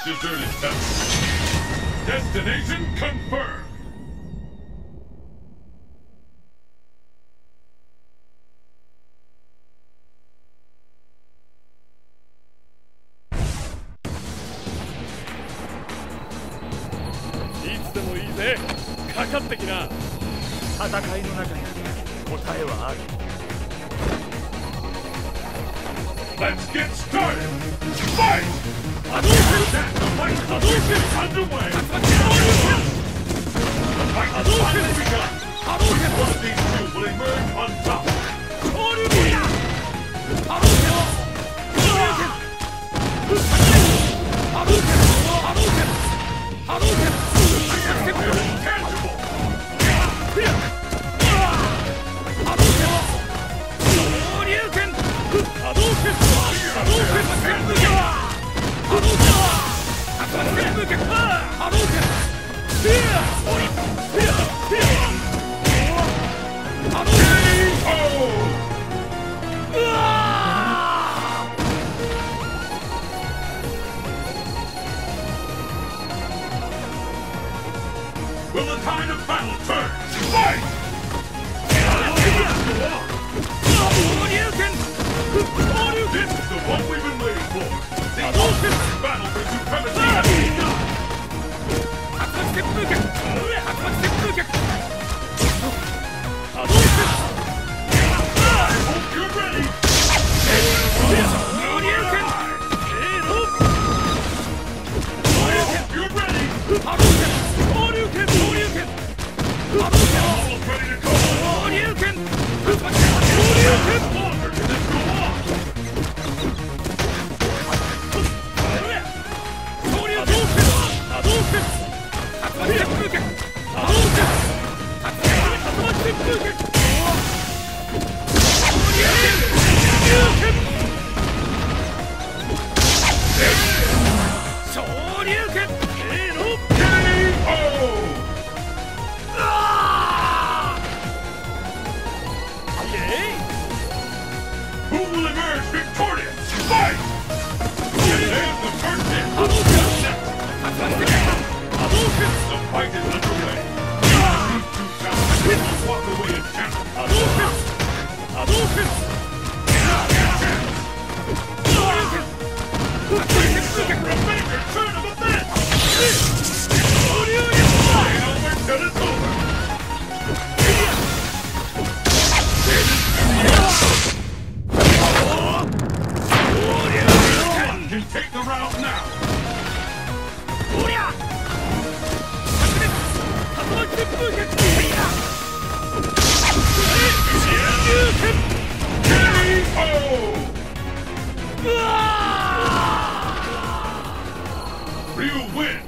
deserted temple. Destination confirmed. いつでもいいぜ。かかってきな。戦いの中に答えはある。 Let's get started! Fight! The fight is underway! The fight has finally begun! One of these two will emerge on top! Tangible! Will the tide of battle turn? Fight! This is the one we've been waiting for. The ultimate battle for supremacy has begun. I hope you're ready. I hope you're ready. Almost ready to go. How longer can this go on? Who will emerge victorious? Fight! There's the first hit! The fight is underway. These two champions walk away as champions. A major turn of events! Ain't over till it's over. Can take the round now. Ryu wins.